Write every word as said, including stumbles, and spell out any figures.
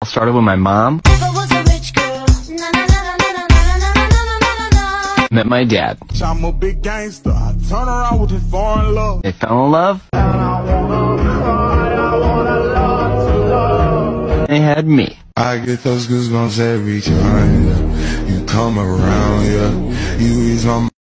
Started with my mom. Met my dad. I'm a big gangster. I turn around with his foreign love. They fell in love. They had me. I get those goosebumps every time you come around, yeah. You ease my